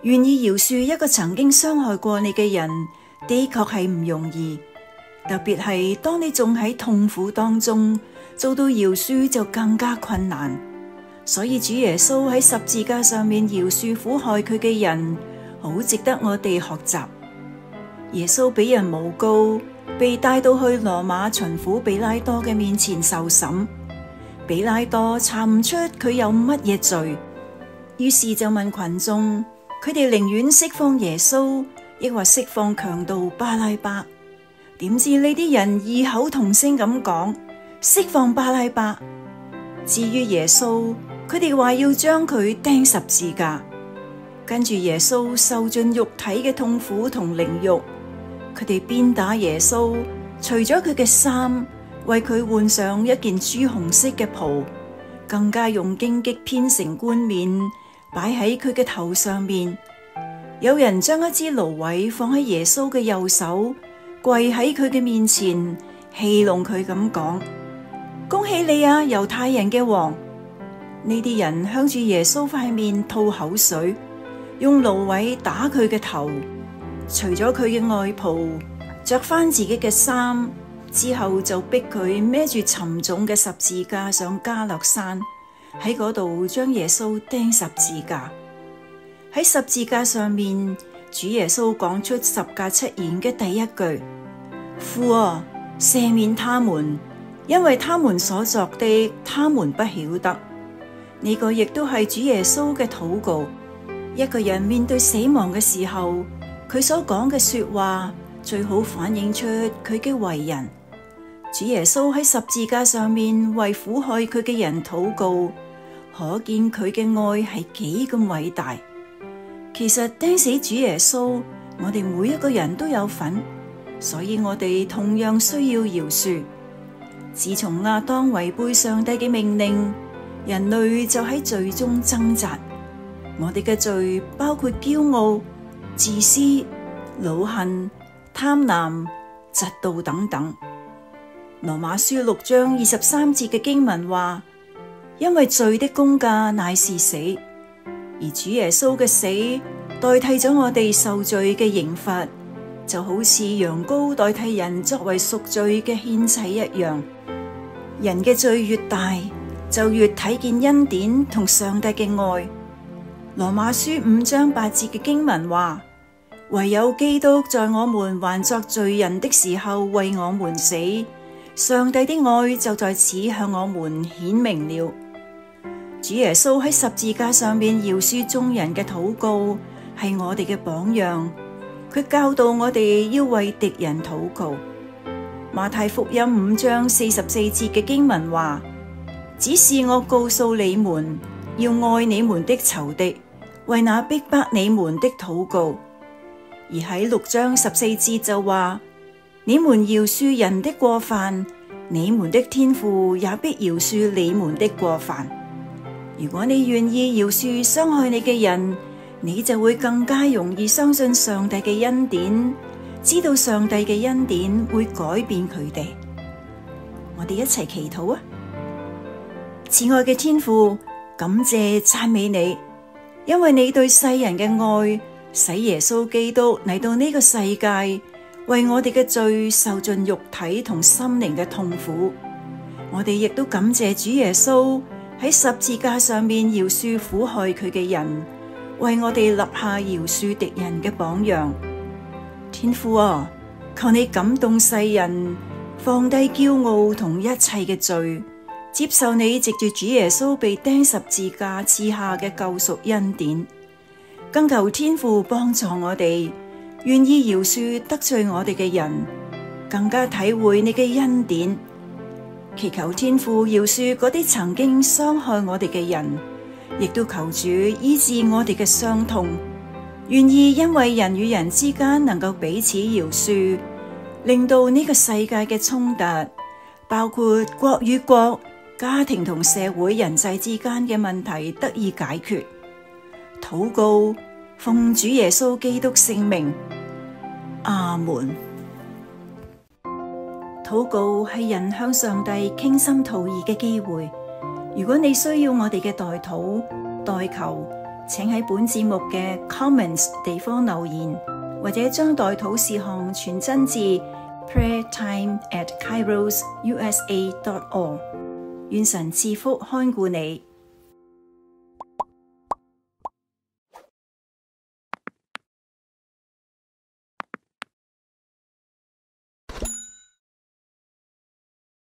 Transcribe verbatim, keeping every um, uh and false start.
願意饒恕一個曾經傷害過你嘅人，的確係唔容易。特別係當你仲喺痛苦當中，做到饒恕就更加困難。所以主耶穌喺十字架上面饒恕苦害佢嘅人，好值得我哋學習。耶穌俾人誣告，被帶到去羅馬巡撫比拉多嘅面前受審。比拉多查唔出佢有乜嘢罪，於是就問群眾，佢哋寧願釋放耶穌，抑或釋放強盜巴拉巴？點知呢啲人異口同聲咁講，釋放巴拉巴。至於耶穌，佢哋話要將佢釘十字架。跟住耶穌受盡肉體嘅痛苦同凌辱，佢哋鞭打耶穌，除咗佢嘅衫，為佢換上一件朱紅色嘅袍，更加用荊棘編成冠冕擺喺佢嘅頭上面。有人將一支蘆葦放喺耶穌嘅右手，跪喺佢嘅面前，戲弄佢咁講：恭喜你啊，猶太人嘅王！呢啲人向住耶穌塊面吐口水，用蘆葦打佢嘅頭，除咗佢嘅外袍，着翻自己嘅衫，之後就逼佢孭住沉重嘅十字架上加略山，喺嗰度將耶穌釘十字架。喺十字架上面，主耶穌講出十架七言嘅第一句：父啊，赦免他們，因為他們所作的，他們不曉得。呢個亦都係主耶穌嘅禱告。一個人面對死亡嘅時候，佢所講嘅說話最好反映出佢嘅為人。主耶穌喺十字架上面為苦害佢嘅人禱告，可見佢嘅愛係幾咁偉大。其實釘死主耶穌，我哋每一個人都有份，所以我哋同樣需要饒恕。自從亞當違背上帝嘅命令，人類就喺罪中掙扎。我哋嘅罪包括驕傲、自私、惱恨、貪婪、嫉妒等等。羅馬書六章二十三節嘅經文話：因為罪的工價乃是死，而主耶穌嘅死代替咗我哋受罪嘅刑罰，就好似羊羔代替人作為贖罪嘅獻祭一樣。人嘅罪越大，就越睇見恩典同上帝嘅愛。羅馬書五章八節嘅經文話：唯有基督在我們還作罪人的時候為我們死，上帝的愛就在此向我們顯明了。主耶穌喺十字架上面饒恕眾人嘅禱告，係我哋嘅榜樣。佢教導我哋要為敵人禱告。馬太福音五章四十四節嘅經文話：只是我告訴你們，要愛你們的仇敵，為那逼迫你們的禱告。而喺六章十四節就話：你們饒恕人的過犯，你們的天父也必饒恕你們的過犯。如果你願意饒恕傷害你嘅人，你就會更加容易相信上帝嘅恩典，知道上帝嘅恩典會改變佢哋。我哋一齊祈禱啊！慈愛嘅天父，感謝讚美你，因為你對世人嘅愛，使耶穌基督嚟到呢個世界，為我哋嘅罪受盡肉體同心靈嘅痛苦。我哋亦都感謝主耶穌喺十字架上面饒恕苦害佢嘅人，為我哋立下饒恕敵人嘅榜樣。天父啊，求你感動世人，放低驕傲同一切嘅罪，接受你藉住主耶穌被釘十字架賜下嘅救贖恩典。更求天父幫助我哋，願意饒恕得罪我哋嘅人，更加體會你嘅恩典。祈求天父饒恕嗰啲曾經傷害我哋嘅人，亦都求主醫治我哋嘅傷痛。願意因為人與人之間能夠彼此饒恕，令到呢個世界嘅衝突，包括國與國、家庭同社會人際之間嘅問題得以解決。禱告，奉主耶穌基督聖名，阿門。禱告係人向上帝傾心吐意嘅機會。如果你需要我哋嘅代禱、代求， 請喺本節目嘅 comments 地方留言，或者將代禱事項傳真至 prayer time at kairos u s a dot org。願神賜福看顧你。